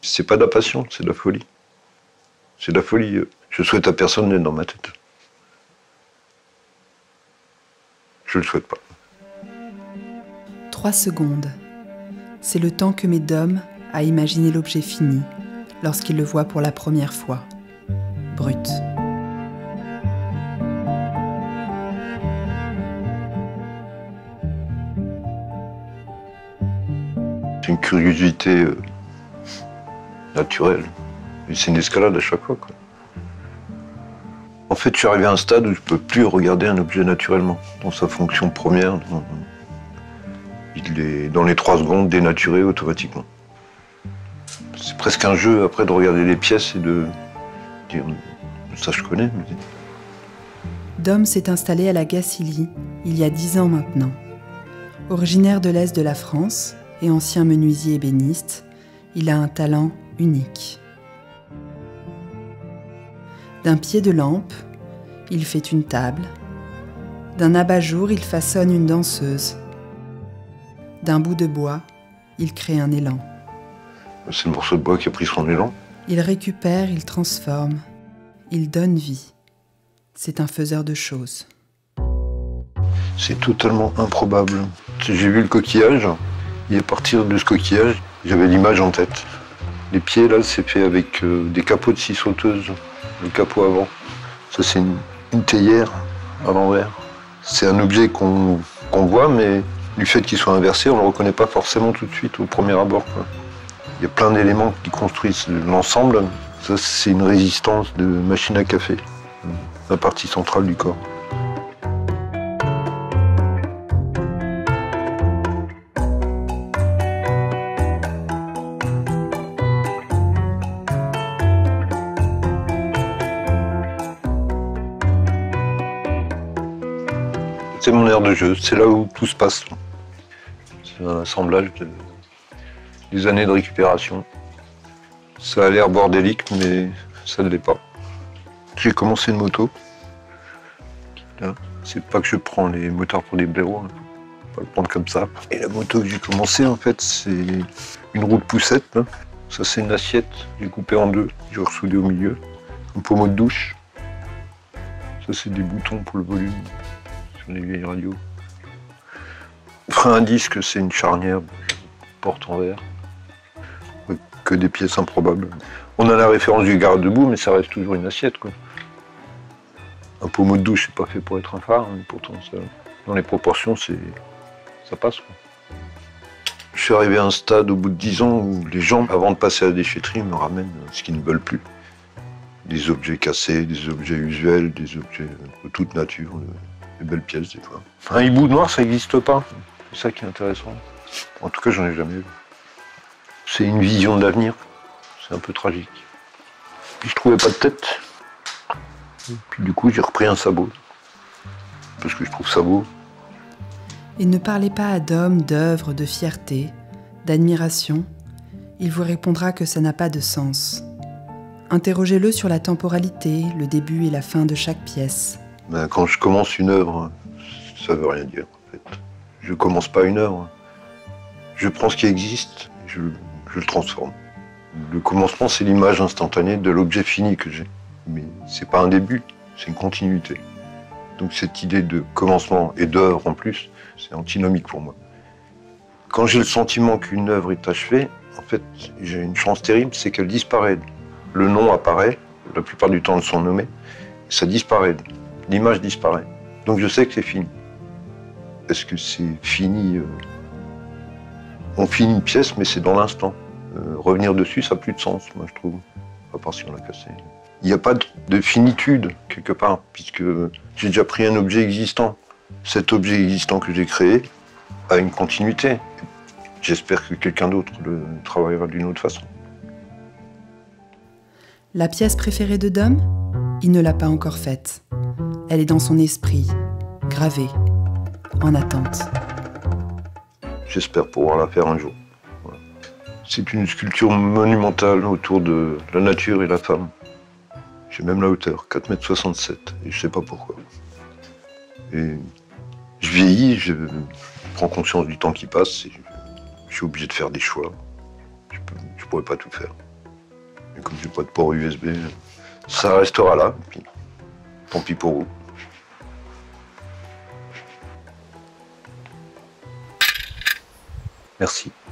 C'est pas de la passion, c'est de la folie. C'est de la folie. Je souhaite à personne d'être dans ma tête. Je le souhaite pas. 3 secondes. C'est le temps que met Dom à imaginer l'objet fini lorsqu'il le voit pour la première fois. Brut. C'est une curiosité naturelle. Et c'est une escalade à chaque fois, quoi. En fait, je suis arrivé à un stade où je ne peux plus regarder un objet naturellement, dans sa fonction première. Il est, dans les 3 secondes, dénaturé automatiquement. C'est presque un jeu, après, de regarder les pièces et de dire « ça, je connais ». Dom s'est installé à la Gacilly il y a 10 ans maintenant. Originaire de l'Est de la France et ancien menuisier ébéniste, il a un talent unique. D'un pied de lampe, il fait une table. D'un abat-jour, il façonne une danseuse. D'un bout de bois, il crée un élan. C'est le morceau de bois qui a pris son élan. Il récupère, il transforme, il donne vie. C'est un faiseur de choses. C'est totalement improbable. J'ai vu le coquillage, et à partir de ce coquillage, j'avais l'image en tête. Les pieds, là, c'est fait avec des capots de scie sauteuse, le capot avant. Ça, c'est une théière à l'envers. C'est un objet qu'on voit, mais du fait qu'il soit inversé, on ne le reconnaît pas forcément tout de suite au premier abord, quoi. Il y a plein d'éléments qui construisent l'ensemble. Ça, c'est une résistance de machine à café, la partie centrale du corps. C'est mon aire de jeu, c'est là où tout se passe. C'est un assemblage des années de récupération. Ça a l'air bordélique, mais ça ne l'est pas. J'ai commencé une moto. Là, c'est pas que je prends les motards pour des blaireaux, hein. Faut pas le prendre comme ça. Et la moto que j'ai commencé, en fait, c'est une roue de poussette, là. Ça, c'est une assiette, j'ai coupé en 2, j'ai ressoudé au milieu. Un pommeau de douche. Ça, c'est des boutons pour le volume. Les vieilles radios. Frein à disque, c'est une charnière, porte en verre. Que des pièces improbables. On a la référence du garde-debout, mais ça reste toujours une assiette, quoi. Un pommeau de douche, c'est pas fait pour être un phare, mais pourtant, ça, dans les proportions, ça passe, quoi. Je suis arrivé à un stade au bout de 10 ans où les gens, avant de passer à la déchetterie, me ramènent ce qu'ils ne veulent plus. Des objets cassés, des objets usuels, des objets de toute nature. Des belles pièces, des fois. Un hibou noir, ça n'existe pas. C'est ça qui est intéressant. En tout cas, j'en ai jamais vu. C'est une vision de l'avenir. C'est un peu tragique. Puis je trouvais pas de tête. Et puis du coup, j'ai repris un sabot. Parce que je trouve ça beau. Et ne parlez pas à Dom d'œuvre, de fierté, d'admiration. Il vous répondra que ça n'a pas de sens. Interrogez-le sur la temporalité, le début et la fin de chaque pièce. Ben, quand je commence une œuvre, ça veut rien dire, en fait. Je commence pas une œuvre. Je prends ce qui existe, et je le transforme. Le commencement, c'est l'image instantanée de l'objet fini que j'ai. Mais c'est pas un début, c'est une continuité. Donc cette idée de commencement et d'œuvre en plus, c'est antinomique pour moi. Quand j'ai le sentiment qu'une œuvre est achevée, en fait, j'ai une chance terrible, c'est qu'elle disparaît. Le nom apparaît, la plupart du temps, elles sont nommées, ça disparaît. L'image disparaît. Donc je sais que c'est fini. Est-ce que c'est fini On finit une pièce, mais c'est dans l'instant. Revenir dessus, ça n'a plus de sens, moi, je trouve. À part si on l'a cassé. Il n'y a pas de finitude, quelque part, puisque j'ai déjà pris un objet existant. Cet objet existant que j'ai créé a une continuité. J'espère que quelqu'un d'autre le travaillera d'une autre façon. La pièce préférée de Dom ? Il ne l'a pas encore faite. Elle est dans son esprit, gravée, en attente. J'espère pouvoir la faire un jour. Voilà. C'est une sculpture monumentale autour de la nature et la femme. J'ai même la hauteur, 4,67 m, et je ne sais pas pourquoi. Et je vieillis, je prends conscience du temps qui passe, et je suis obligé de faire des choix. Je ne pourrais pas tout faire. Et comme j'ai pas de port USB, ça restera là. Puis, tant pis pour vous. Merci.